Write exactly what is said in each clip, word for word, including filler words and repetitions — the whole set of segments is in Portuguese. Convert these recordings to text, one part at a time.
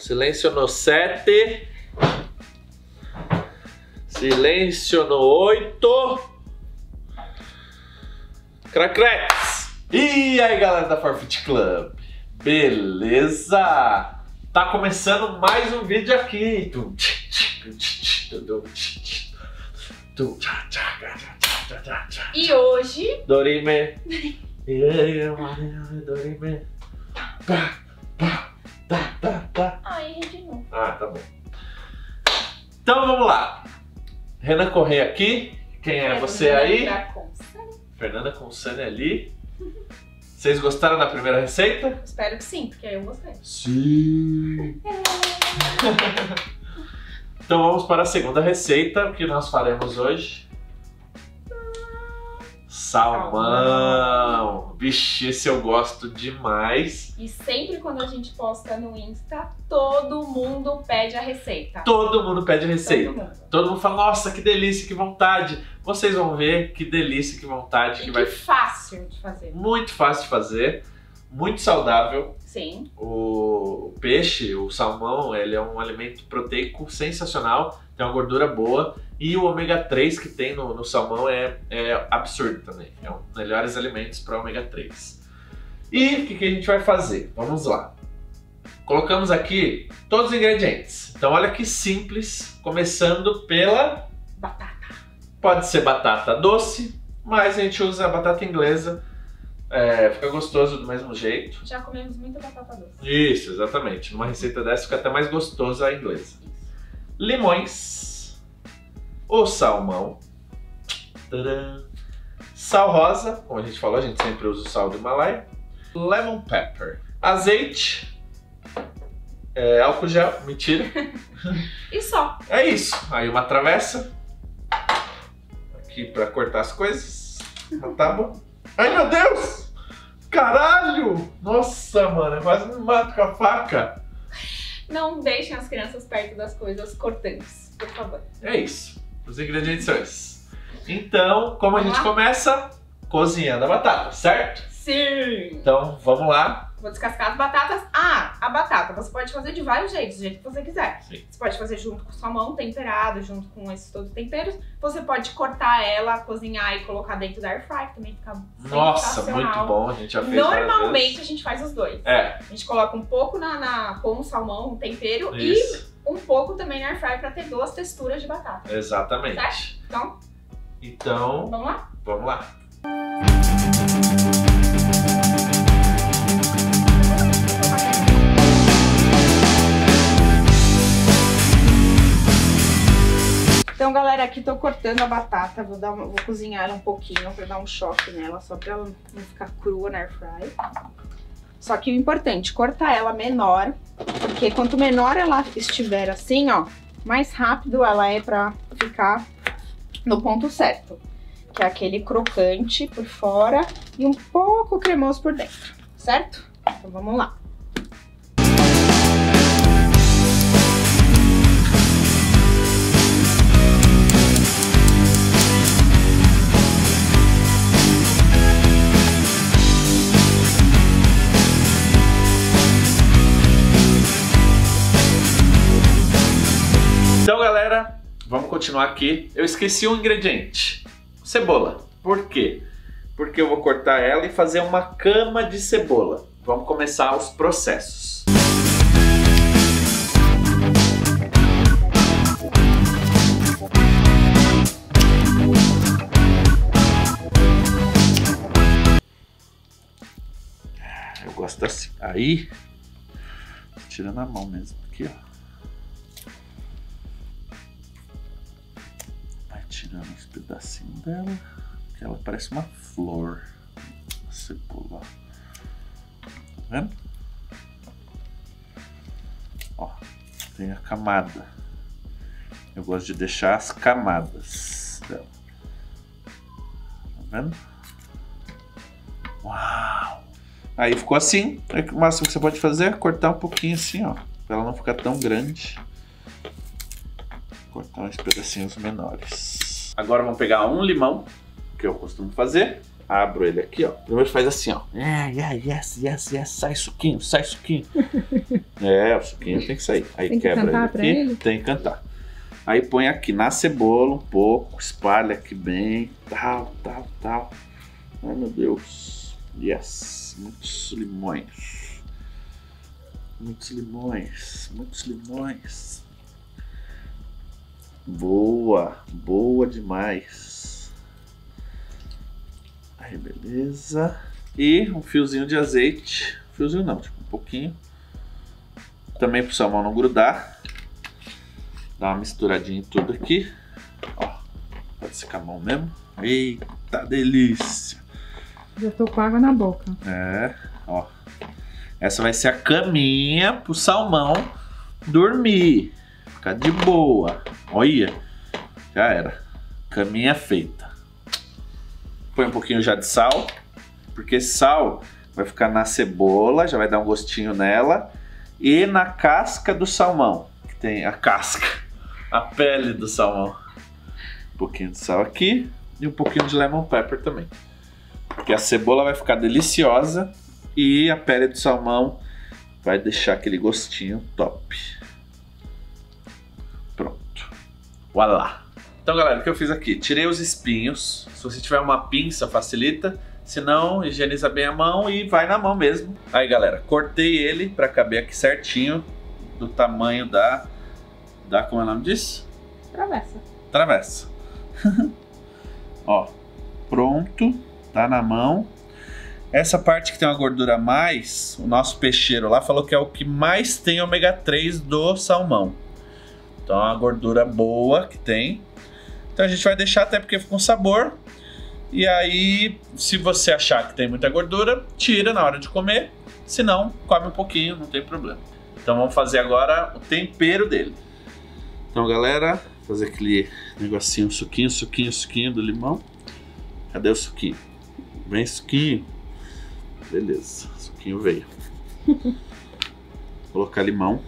Silêncio no sete. Silêncio no oito. Cracrex! E aí, galera da Farfetch Club? Beleza? Tá começando mais um vídeo aqui. E hoje... Dorime. Dorime. Pá, pá, pá, pá, pá. Ai, errei de novo. Ah, tá bom. Então vamos lá. Renan Correia aqui. Quem é você aí? Fernanda Consani ali. Vocês gostaram da primeira receita? Espero que sim, porque eu gostei. Sim! Então vamos para a segunda receita. O que nós faremos hoje? Salmão! Vixe, esse eu gosto demais. E sempre quando a gente posta no Insta, todo mundo pede a receita. Todo mundo pede a receita. Todo mundo, todo mundo fala, nossa, que delícia, que vontade. Vocês vão ver que delícia, que vontade. E que que vai... fácil de fazer. Muito fácil de fazer, muito saudável. Sim. O peixe, o salmão, ele é um alimento proteico sensacional, tem uma gordura boa e o ômega três que tem no, no salmão é, é absurdo também. É um dos melhores alimentos para ômega três. E o que, que a gente vai fazer? Vamos lá. Colocamos aqui todos os ingredientes. Então olha que simples, começando pela... batata. Pode ser batata doce, mas a gente usa a batata inglesa. É, fica gostoso do mesmo jeito. Já comemos muita batata doce. Isso, exatamente. Numa receita dessa fica até mais gostosa a inglesa. Limões. O salmão. Tadã. Sal rosa, como a gente falou, a gente sempre usa o sal do Himalaia. Lemon pepper. Azeite. É, álcool gel, mentira. E só. É isso. Aí uma travessa. Aqui pra cortar as coisas. Uma tábua. Ai, meu Deus! Caralho! Nossa, mano, eu quase me mato com a faca. Não deixem as crianças perto das coisas cortantes, por favor. É isso. Os ingredientes são esses. Então, como a Vamos gente lá? começa? Cozinhando a batata, certo? Sim! Então, vamos lá. Vou descascar as batatas. Ah, a batata você pode fazer de vários jeitos, do jeito que você quiser. Sim. Você pode fazer junto com o salmão temperado, junto com esses todos os temperos. Você pode cortar ela, cozinhar e colocar dentro da air fry, que também fica Nossa, sensacional. muito bom. A gente já fez várias Normalmente vezes. a gente faz os dois. É. A gente coloca um pouco na, na, com o salmão, um tempero, Isso. e um pouco também na air fry pra ter duas texturas de batata. Exatamente. Certo? Então, Então, vamos lá? vamos lá. Então, galera, aqui tô cortando a batata, vou, dar uma, vou cozinhar ela um pouquinho pra dar um choque nela, só pra ela não ficar crua na air fry. Só que o importante, cortar ela menor, porque quanto menor ela estiver assim, ó, mais rápido ela é pra ficar no ponto certo. Que é aquele crocante por fora e um pouco cremoso por dentro, certo? Então vamos lá. Então, galera, vamos continuar aqui. Eu esqueci um ingrediente. Cebola. Por quê? Porque eu vou cortar ela e fazer uma cama de cebola. Vamos começar os processos. Eu gosto assim. Aí, tirando a mão mesmo aqui, ó. Tirando uns pedacinhos dela, que ela parece uma flor, a cebola, tá vendo? Ó, tem a camada. Eu gosto de deixar as camadas dela, tá vendo? Uau! Aí ficou assim. O máximo que você pode fazer é cortar um pouquinho assim, ó, pra ela não ficar tão grande. Cortar uns pedacinhos menores. Agora vamos pegar um limão, que eu costumo fazer. abro ele aqui, ó. Primeiro faz assim, ó. É, yeah, yes, yes, yes. Sai suquinho, sai suquinho. É, o suquinho tem que sair. Aí tem que quebra cantar ele pra aqui. ele? Tem que cantar. Aí põe aqui na cebola um pouco, espalha aqui bem, tal, tal, tal. Ai, meu Deus. Yes, muitos limões. Muitos limões, muitos limões. Boa, boa demais. Aí, beleza. E um fiozinho de azeite. Fiozinho não, tipo um pouquinho. Também pro salmão não grudar. Dá uma misturadinha em tudo aqui. Ó, pode ser com a mão mesmo. Eita, delícia. Já tô com água na boca. É, ó. Essa vai ser a caminha pro salmão dormir. Ficar de boa. Olha, já era. Caminha feita. Põe um pouquinho já de sal. Porque sal vai ficar na cebola, já vai dar um gostinho nela. E na casca do salmão. Que tem a casca. A pele do salmão. Um pouquinho de sal aqui. E um pouquinho de lemon pepper também. Porque a cebola vai ficar deliciosa. E a pele do salmão vai deixar aquele gostinho top. Pronto. Voilá. Então, galera, o que eu fiz aqui? Tirei os espinhos. Se você tiver uma pinça, facilita. Se não, higieniza bem a mão e vai na mão mesmo. Aí, galera, cortei ele para caber aqui certinho. Do tamanho da... da como é o nome disso? Travessa. Travessa. Ó, pronto. Tá na mão. Essa parte que tem uma gordura a mais, o nosso peixeiro lá falou que é o que mais tem ômega três do salmão. Então é uma gordura boa que tem. Então a gente vai deixar até porque fica um sabor. E aí, se você achar que tem muita gordura, tira na hora de comer. Se não, come um pouquinho, não tem problema. Então vamos fazer agora o tempero dele. Então, galera, fazer aquele negocinho, suquinho, suquinho, suquinho do limão. Cadê o suquinho? Vem suquinho. Beleza, o suquinho veio. Colocar limão.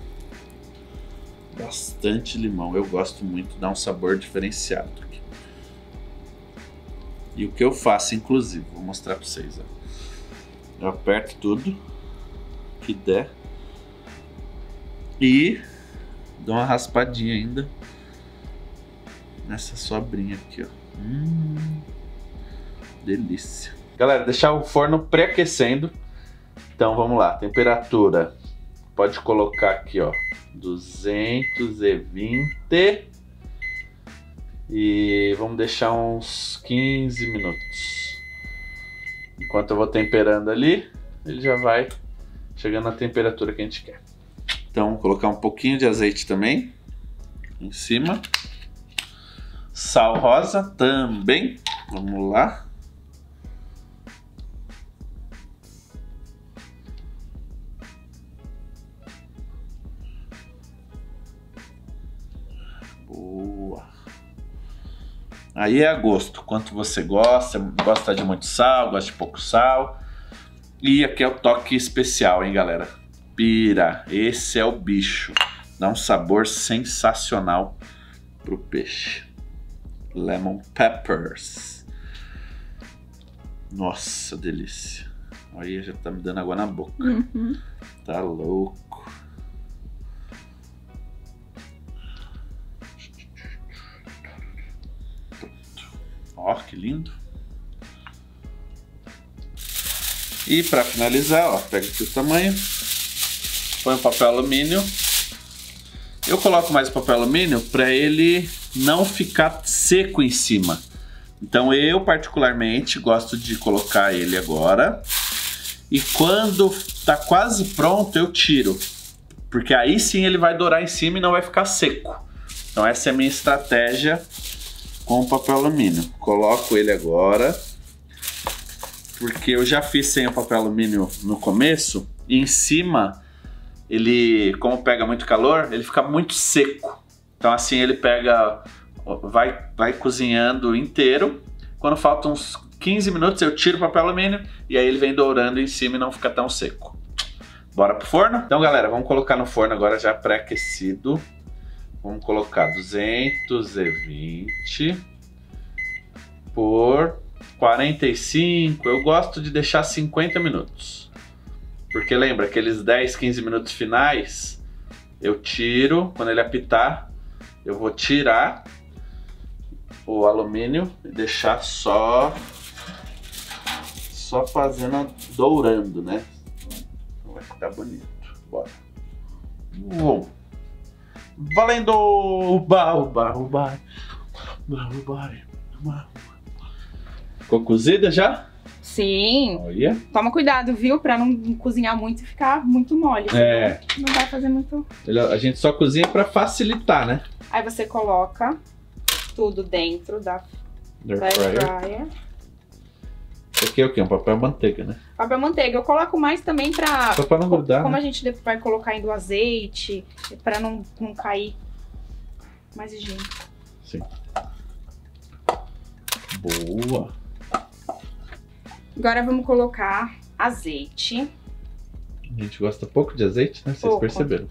Bastante limão, eu gosto muito, dá um sabor diferenciado aqui. E o que eu faço, inclusive, vou mostrar pra vocês. Ó. Eu aperto tudo que der. E dou uma raspadinha ainda nessa sobrinha aqui, ó. Hum, delícia. Galera, deixar o forno pré-aquecendo. Então vamos lá, temperatura. Pode colocar aqui, ó, duzentos e vinte. E vamos deixar uns quinze minutos. Enquanto eu vou temperando ali, ele já vai chegando na temperatura que a gente quer. Então, colocar um pouquinho de azeite também em cima. Sal rosa também. Vamos lá. Boa. Aí é a gosto, quanto você gosta, gosta de muito sal, gosta de pouco sal. E aqui é o toque especial, hein, galera? Pira, esse é o bicho. Dá um sabor sensacional pro peixe. Lemon peppers. Nossa, delícia. Aí já tá me dando água na boca. Uhum. Tá louco. Ó, que lindo. E para finalizar, ó, pega aqui o tamanho, põe o papel alumínio. Eu coloco mais papel alumínio para ele não ficar seco em cima. Então eu particularmente gosto de colocar ele agora. E quando tá quase pronto eu tiro, porque aí sim ele vai dourar em cima e não vai ficar seco. Então essa é a minha estratégia com o papel alumínio. Coloco ele agora, porque eu já fiz sem o papel alumínio no começo, e em cima ele, como pega muito calor, ele fica muito seco. Então assim ele pega, vai, vai cozinhando inteiro. Quando faltam uns quinze minutos eu tiro o papel alumínio e aí ele vem dourando em cima e não fica tão seco. Bora pro forno? Então, galera, vamos colocar no forno agora já pré-aquecido. Vamos colocar duzentos e vinte por quarenta e cinco, eu gosto de deixar cinquenta minutos. Porque lembra, aqueles dez, quinze minutos finais, eu tiro, quando ele apitar, eu vou tirar o alumínio e deixar só, só fazendo, dourando, né? Vai ficar bonito. Bora. Uou. Valendo! Uba, uba, uba. Uba, uba, uba. Ficou cozida já? Sim. Olha. Toma cuidado, viu? Pra não cozinhar muito e ficar muito mole. É. Não vai fazer muito... A gente só cozinha pra facilitar, né? Aí você coloca tudo dentro da air fryer. Isso aqui é o quê? Um papel manteiga, né? Papel manteiga. Eu coloco mais também pra... Só pra não grudar, Como né? a gente vai colocar indo azeite, pra não, não cair. Mais higiênico. Sim. Boa. Agora vamos colocar azeite. A gente gosta pouco de azeite, né? Vocês Pouco. perceberam.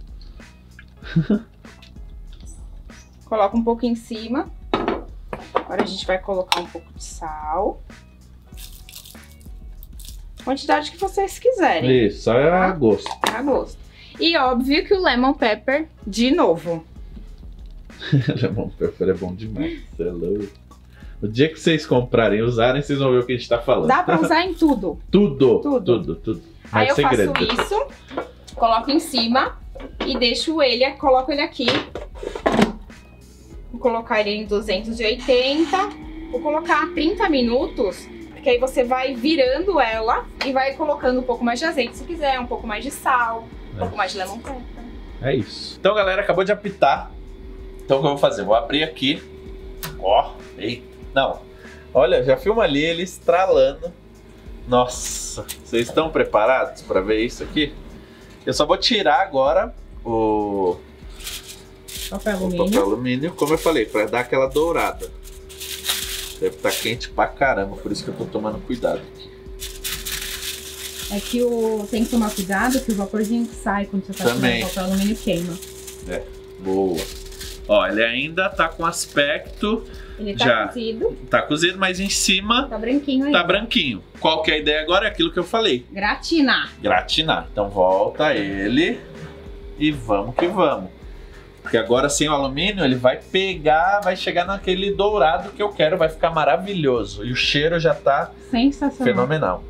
Coloca um pouco em cima. Agora a gente vai colocar um pouco de sal. Quantidade que vocês quiserem. Isso, só é a gosto. A gosto. E óbvio que o lemon pepper de novo. Lemon pepper é bom demais. Você é louco. O dia que vocês comprarem e usarem, vocês vão ver o que a gente tá falando. Dá pra usar em tudo. Tudo, Tudo. tudo, tudo. Aí eu segredo. faço isso, coloco em cima e deixo ele, coloco ele aqui. Vou colocar ele em duzentos e oitenta. Vou colocar trinta minutos, porque aí você vai virando ela e vai colocando um pouco mais de azeite se quiser, um pouco mais de sal, um É. pouco mais de lemon pepper. É isso. Então, galera, acabou de apitar. Então, o que eu vou fazer? Vou abrir aqui. Ó, eita. Não. Olha, já filma ali ele estralando. Nossa, vocês estão preparados para ver isso aqui? Eu só vou tirar agora o Papel o alumínio. papel alumínio, como eu falei, para dar aquela dourada. Deve estar quente pra caramba, por isso que eu tô tomando cuidado aqui. É que o... tem que tomar cuidado que o vaporzinho que sai quando você tá Também. tirando o papel alumínio queima. É, boa. Ó, ele ainda tá com aspecto, Ele tá Já. cozido, tá cozido, mas em cima tá branquinho aí. tá branquinho. Qual que é a ideia agora? É aquilo que eu falei. Gratinar. Gratinar. Então volta ele e vamos que vamos. Porque agora sem o alumínio ele vai pegar, vai chegar naquele dourado que eu quero, vai ficar maravilhoso. E o cheiro já tá Sensacional. fenomenal.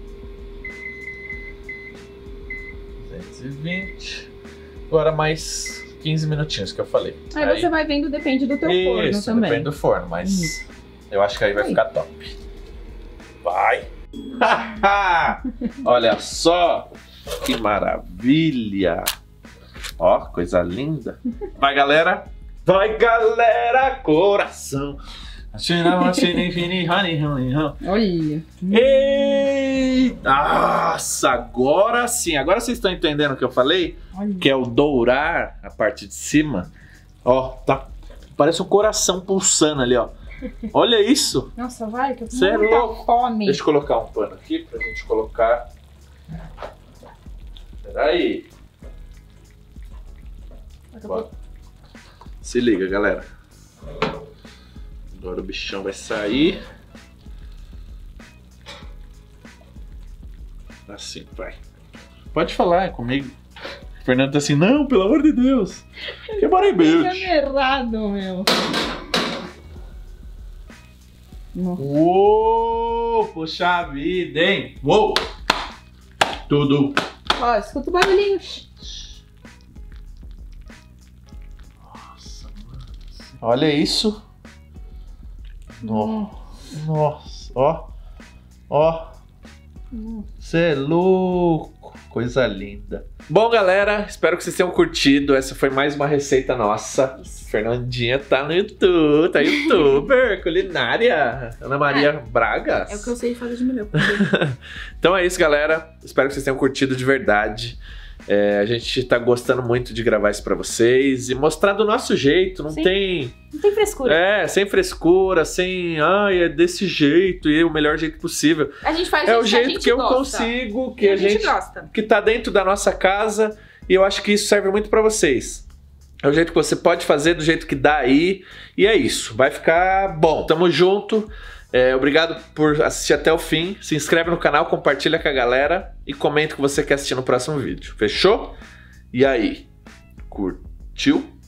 duzentos e vinte. Agora mais quinze minutinhos que eu falei. Aí, você vai vendo, depende do teu forno Isso, também. depende do forno, mas Isso. eu acho que aí vai Aí. ficar top. Vai! Olha só que maravilha! Ó, coisa linda! Vai, galera! Vai, galera! Coração! Olha. Ei! Nossa, agora sim! Agora vocês estão entendendo o que eu falei? Olha. Que é o dourar a parte de cima. Ó, tá. Parece um coração pulsando ali, ó. Olha isso! Nossa, vai, que eu tô Cê é com muita louco. fome. Deixa eu colocar um pano aqui pra gente colocar. Peraí. Bora. Se liga, galera. Agora o bichão vai sair. Assim, vai. Pode falar, é comigo. O Fernando tá assim, não, pelo amor de Deus. Quebrei beijo. errado, meu. Nossa. Uou, poxa vida, hein? Uou. Tudo. Ó, escuta o barulhinho. Nossa, mano. Olha isso. No- Nossa, ó. Ó. Você é louco. Coisa linda. Bom, galera, espero que vocês tenham curtido. Essa foi mais uma receita nossa. Fernandinha tá no YouTube, tá youtuber, culinária. Ana Maria Braga. É o que eu sei fazer de melhor. Então é isso, galera. Espero que vocês tenham curtido de verdade. É, a gente tá gostando muito de gravar isso pra vocês e mostrar do nosso jeito. Não Sim. tem. Não tem frescura. É, sem frescura, sem. Ai, é desse jeito e é o melhor jeito possível. A gente faz É o a jeito gente que eu gosta. consigo, que E a, a gente gente. gosta. Que tá dentro da nossa casa e eu acho que isso serve muito pra vocês. É o jeito que você pode fazer, do jeito que dá aí. E é isso, vai ficar bom. Tamo junto. É, obrigado por assistir até o fim. Se inscreve no canal, compartilha com a galera e comenta o que você quer assistir no próximo vídeo. Fechou? E aí? Curtiu?